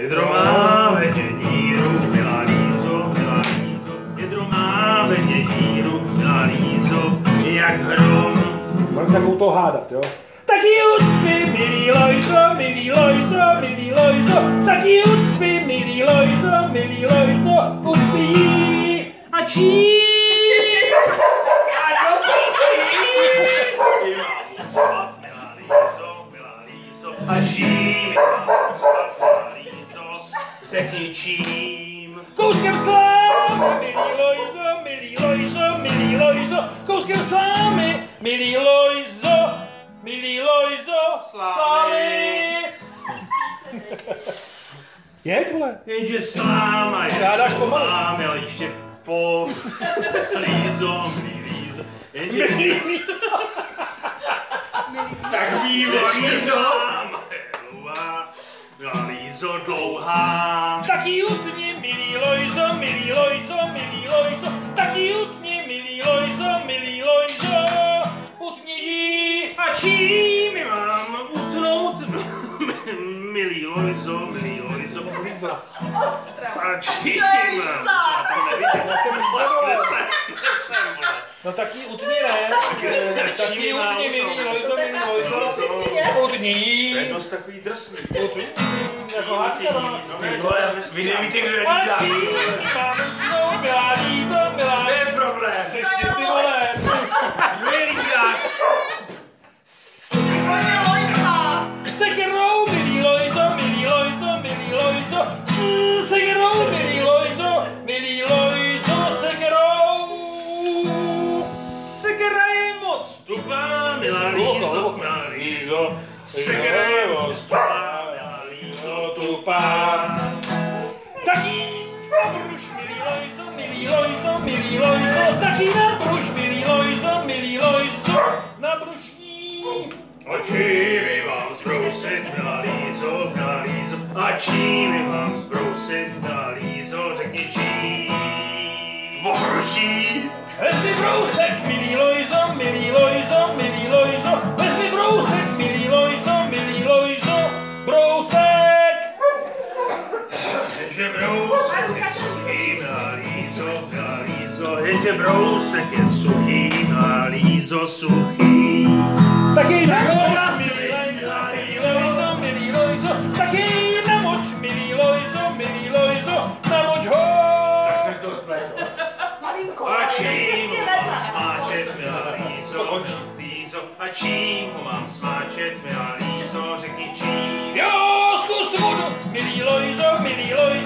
Jedro má ve dědíru, milá Lízo, jedro má ve dědíru, milá Lízo, jak hrom. Mám se takovou toho hádat, jo? Taky ucpi, milý Lojzo, milý Lojzo, milý Lojzo, taky ucpi, milý Lojzo, ucpi a čí. A do píči. Mám ucpat, milá Lízo, a čím mám ucpat, milá Lízo, řekni čím. Kouskem slámy, milý Lojzo, kouskem slámy, milý Lojzo, slámy. Je, tohle? Jenže sláma je slámy, ale ještě po Lízo, jenže tak výborně sláma je dlouhá, milá Lízo dlouhá. Taky utni, milý Lojzo, taky utni, milý Lojzo, utni ji. A čím ji mám utnout, milý Lojzo, a čím mám? No tak ji utni, ne? Tak ji utni, milý Lojzo, utni ji. To je dost takový drsný. Utni, jako hádka, no. Vy nevíte, kdo je A čím mám utnout, milá Lízo, milá. To je problém. Ještě ty vole. Kdo je lízák? Sekerou, milý Lojzo, sekerou, milý Lojzo, sekerou. Sekera je moc tupá, milá Lízo, sekera je moc tupá, milá Lízo, tupá. Taky nabruš, milý Lojzo, taky nabruš, milý Lojzo, nabruš jí. A čím ji mám zbrousit, milá Lízo, a čím ji mám zbrousit, milá Lízo, řekni čím. Vohruší. Vezmi brousek, milý Lojzo, vezmi brousek, milý Lojzo, brousek. Jenže brousek je suchý, milá Lízo, jenže brousek je suchý, milá Lízo, suchý. Taky namoč, milý Lojzo, taky namoč, milý Lojzo, namoč ho. Tak se to spletl. A čím ho mám smáčet, milá Lízo, a čím ho mám smáčet, milá Lízo, řekni čím. Jo, zkus vodu, milý Lojzo,